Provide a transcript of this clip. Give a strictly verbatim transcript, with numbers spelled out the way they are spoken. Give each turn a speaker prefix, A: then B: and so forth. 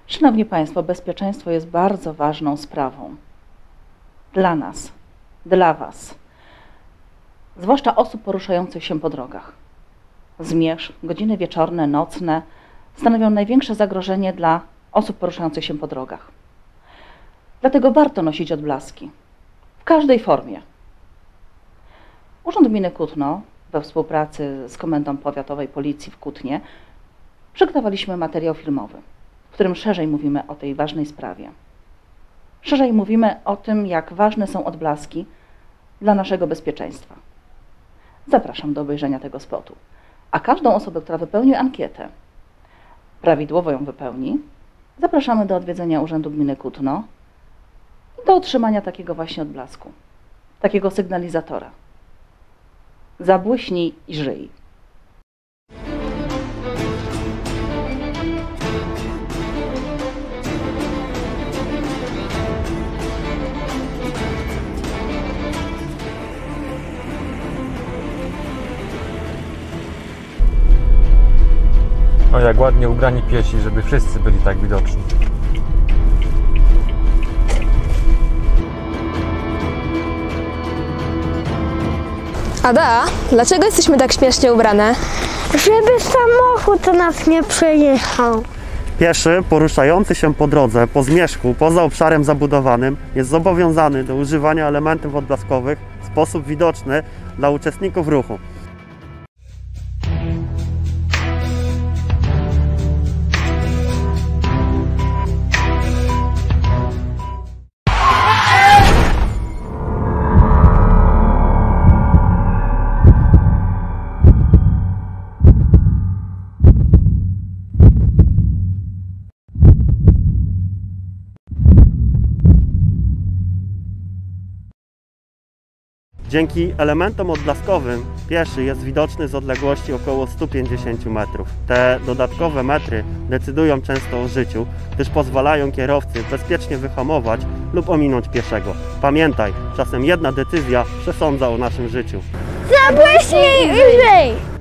A: Szanowni Państwo, bezpieczeństwo jest bardzo ważną sprawą. Dla nas, dla Was, zwłaszcza osób poruszających się po drogach. Zmierzch, godziny wieczorne, nocne stanowią największe zagrożenie dla osób poruszających się po drogach. Dlatego warto nosić odblaski w każdej formie. Urząd Gminy Kutno we współpracy z Komendą Powiatowej Policji w Kutnie przygotowaliśmy materiał filmowy, w którym szerzej mówimy o tej ważnej sprawie. Szerzej mówimy o tym, jak ważne są odblaski dla naszego bezpieczeństwa. Zapraszam do obejrzenia tego spotu. A każdą osobę, która wypełni ankietę, prawidłowo ją wypełni, zapraszamy do odwiedzenia Urzędu Gminy Kutno i do otrzymania takiego właśnie odblasku, takiego sygnalizatora. Zabłyśnij i żyj.
B: O, jak ładnie ubrani piesi, żeby wszyscy byli tak widoczni.
C: Ada, dlaczego jesteśmy tak śmiesznie ubrane?
D: Żeby samochód nas nie przejechał.
E: Pieszy poruszający się po drodze, po zmierzchu, poza obszarem zabudowanym jest zobowiązany do używania elementów odblaskowych w sposób widoczny dla uczestników ruchu. Dzięki elementom odblaskowym pieszy jest widoczny z odległości około stu pięćdziesięciu metrów. Te dodatkowe metry decydują często o życiu, gdyż pozwalają kierowcy bezpiecznie wyhamować lub ominąć pieszego. Pamiętaj, czasem jedna decyzja przesądza o naszym życiu.
D: Zabłyśnij i żyj!